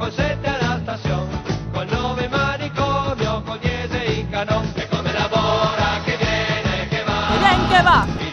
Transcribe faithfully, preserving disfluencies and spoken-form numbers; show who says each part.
Speaker 1: col sette alla stazione, col nove in manicomio, col diese in canon, e come lavora che viene che va,
Speaker 2: E viene che va.